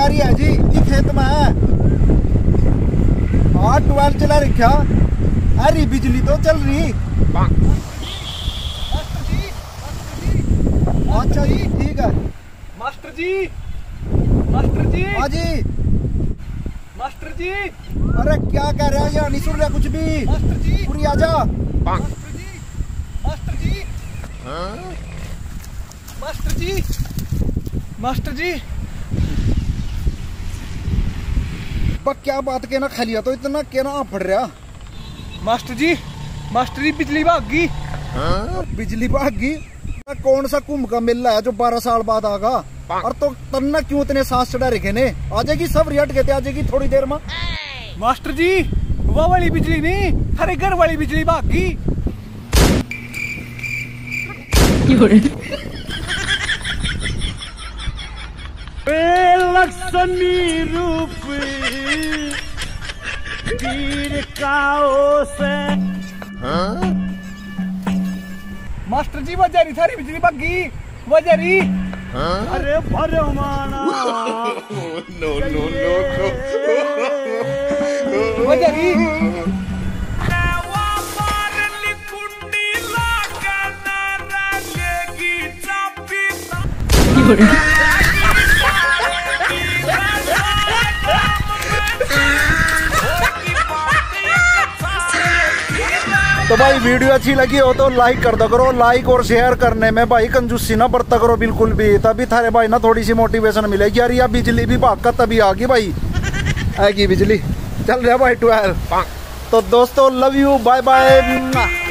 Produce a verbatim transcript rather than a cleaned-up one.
रही है जी, ये खेत में है। हाँ ट्वेल्व चला रखा, अरे बिजली तो चल रही। मास्टर जी, मास्टर जी, अच्छा जी ठीक है। मास्टर जी, मास्टर जी, हाँ जी। मास्टर जी, अरे क्या कह रहा है, यहाँ नहीं सुन रहा कुछ भी। मास्टर जी, पूरी आजा। Master ji, master ji, master ji, master ji. बा क्या बात कहना खालिया तो इतना कहना फट रहा। मास्टर जी, मास्टर जी बिजली भाग गई। बिजली भाग गई? कौन सा कुंभ का मेला है जो बारह साल बाद आगा? और तो तन्ना क्यों इतने सांस चढ़ा रखे ने? आ जाएगी सब रिहट कहते, आ जाएगी थोड़ी देर में। मास्टर जी वो वाली बिजली नहीं, हरे घर वाली बिजली भाग गई। लक्ष्मी रूप वीर काओ से। मास्टर जी वजह रही थारी बिजली भाग गई, वजह रही। अरे भरमाना नो नो नो वजह रही। तो भाई वीडियो अच्छी लगी हो तो लाइक कर दो करो, लाइक और शेयर करने में भाई कंजूसी ना बरता करो बिल्कुल भी, तभी थारे भाई ना थोड़ी सी मोटिवेशन मिलेगी। यार यार बिजली भी भाग का तभी आ गई भाई, आएगी बिजली। चल रहा भाई ट्वेल्व। तो दोस्तों लव यू, बाय बाय।